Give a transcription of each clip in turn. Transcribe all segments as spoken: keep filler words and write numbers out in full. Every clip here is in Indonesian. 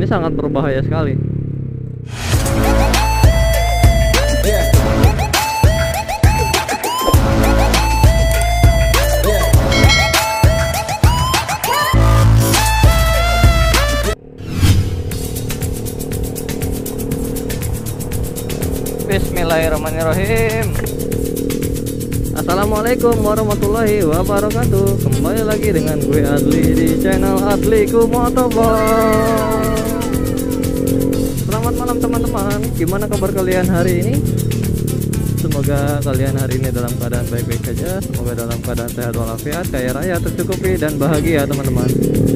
Ini sangat berbahaya sekali. Bismillahirrahmanirrahim. Assalamualaikum warahmatullahi wabarakatuh. Kembali lagi dengan gue Adli di channel Adliku Motovlog. Selamat malam teman-teman. Gimana kabar kalian hari ini? Semoga kalian hari ini dalam keadaan baik-baik saja. Semoga dalam keadaan sehat walafiat, kaya raya, tercukupi dan bahagia teman-teman.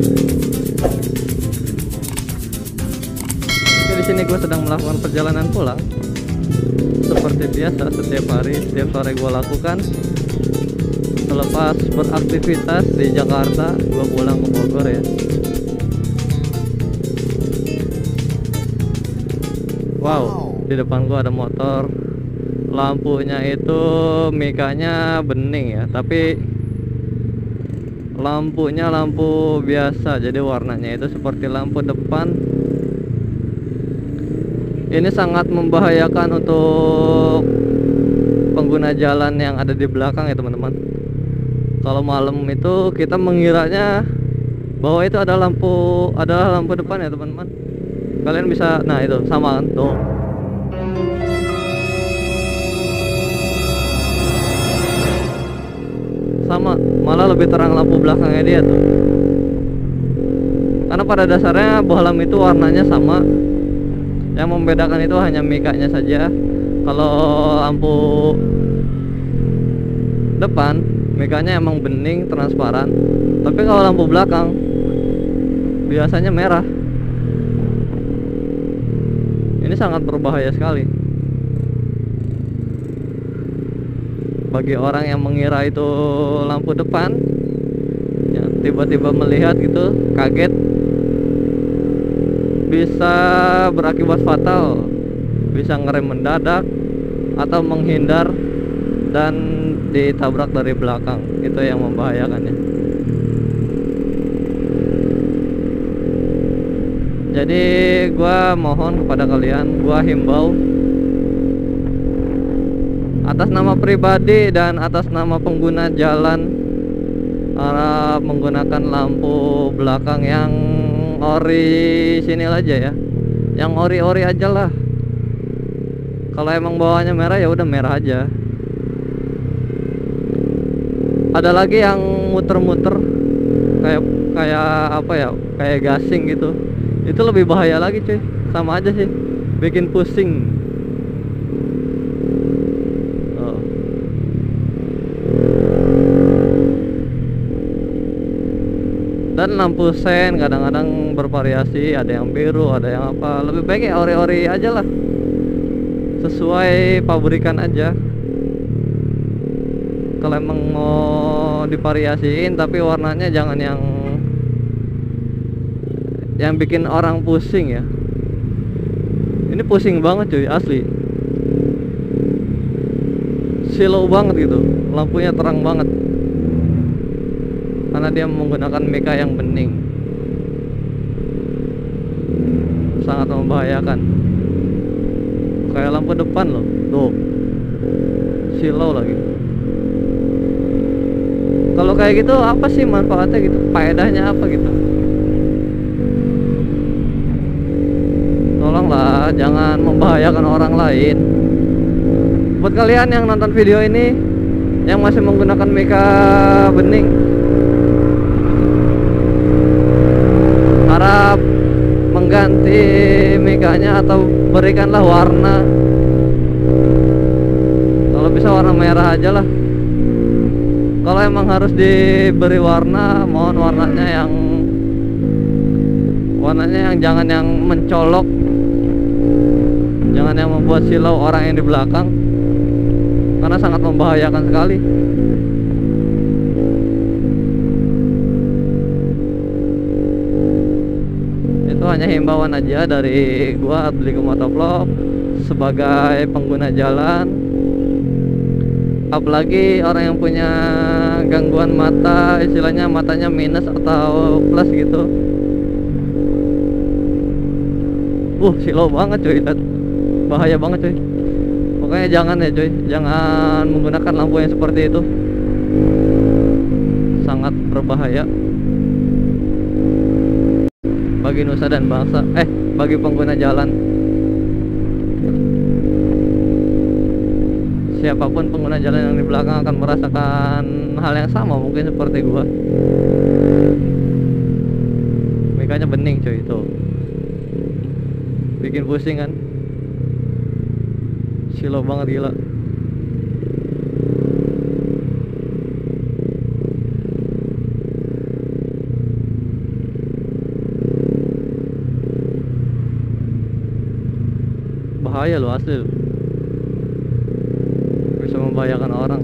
Oke, di sini gue sedang melakukan perjalanan pulang. Seperti biasa setiap hari, setiap sore gue lakukan. Selepas beraktivitas di Jakarta, gue pulang ke Bogor ya. Wow, di depan gue ada motor. Lampunya itu mikanya bening ya, tapi lampunya lampu biasa, jadi warnanya itu seperti lampu depan. Ini sangat membahayakan untuk pengguna jalan yang ada di belakang ya teman-teman. Kalau malam itu kita mengiranya bahwa itu ada lampu, adalah lampu depan ya teman-teman. Kalian bisa, nah itu sama kan tuh. Sama, malah lebih terang lampu belakangnya dia tuh. Karena pada dasarnya bohlam itu warnanya sama. Yang membedakan itu hanya mikanya saja. Kalau lampu depan mikanya emang bening transparan, tapi kalau lampu belakang biasanya merah. Ini sangat berbahaya sekali bagi orang yang mengira itu lampu depan, ya, tiba-tiba melihat gitu kaget, bisa berakibat fatal, bisa ngerem mendadak atau menghindar dan ditabrak dari belakang. Itu yang membahayakannya. Jadi gua mohon kepada kalian, gua himbau atas nama pribadi dan atas nama pengguna jalan, harap menggunakan lampu belakang yang ori sini aja ya, yang ori-ori aja lah. Kalau emang bawahnya merah ya udah merah aja. Ada lagi yang muter-muter kayak kayak apa ya, kayak gasing gitu. Itu lebih bahaya lagi cuy, sama aja sih, bikin pusing. Oh. Dan lampu sen kadang-kadang bervariasi, ada yang biru, ada yang apa. Lebih baik ya ori-ori aja lah, sesuai pabrikan aja. Kalau emang mau divariasiin, tapi warnanya jangan yang yang bikin orang pusing ya. Ini pusing banget cuy, asli. Silau banget gitu, lampunya terang banget karena dia menggunakan mika yang bening. Sangat membahayakan. Kayak lampu depan loh, tuh silau lagi. Kalau kayak gitu apa sih manfaatnya gitu, faedahnya apa gitu? Tolonglah jangan membahayakan orang lain. Buat kalian yang nonton video ini yang masih menggunakan mika bening, harap mengganti mikanya atau berikanlah warna. Kalau bisa warna merah aja lah. Kalau emang harus diberi warna, mohon warnanya yang warnanya yang jangan yang mencolok, jangan yang membuat silau orang yang di belakang, karena sangat membahayakan sekali. Itu hanya himbauan aja dari gua Adliku Motovlog sebagai pengguna jalan. Apalagi orang yang punya gangguan mata, istilahnya matanya minus atau plus gitu. Uh, silau banget cuy, lihat. Bahaya banget cuy. Pokoknya jangan ya cuy, jangan menggunakan lampu yang seperti itu. Sangat berbahaya bagi nusa dan bangsa, eh bagi pengguna jalan. Siapapun pengguna jalan yang di belakang akan merasakan hal yang sama mungkin seperti gua. Mikanya bening cuy, itu bikin pusing kan. Silau banget, gila. Bahaya loh, asli loh. Bisa membahayakan orang.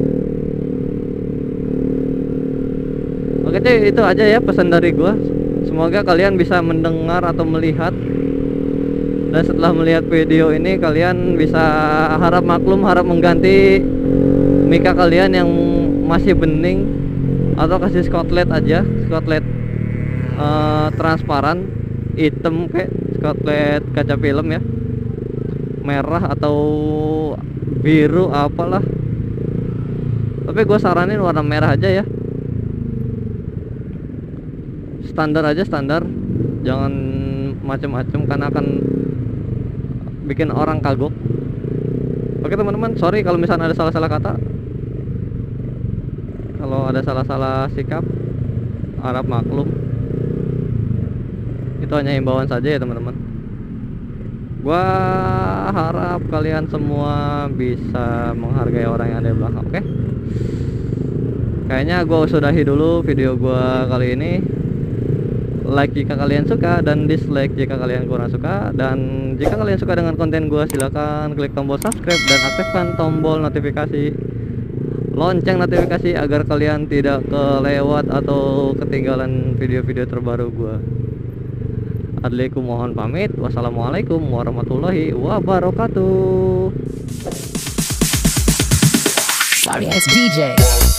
Oke cuy, itu aja ya pesan dari gua. Semoga kalian bisa mendengar atau melihat. Dan setelah melihat video ini kalian bisa harap maklum, harap mengganti mika kalian yang masih bening, atau kasih skotlet aja, skotlet uh, transparan hitam kayak skotlet kaca film ya, merah atau biru apalah. Tapi gue saranin warna merah aja ya, standar aja, standar, jangan macem-macem karena akan bikin orang kagok. Oke teman-teman, sorry kalau misalnya ada salah-salah kata, kalau ada salah-salah sikap, harap maklum. Itu hanya himbauan saja ya teman-teman. Gua harap kalian semua bisa menghargai orang yang ada di belakang. Oke, kayaknya gua sudahi dulu video gua kali ini. Like jika kalian suka dan dislike jika kalian kurang suka. Dan jika kalian suka dengan konten gua, silakan klik tombol subscribe dan aktifkan tombol notifikasi, lonceng notifikasi, agar kalian tidak kelewat atau ketinggalan video-video terbaru gua. Adliku mohon pamit. Wassalamualaikum warahmatullahi wabarakatuh. Sorry, it's D J.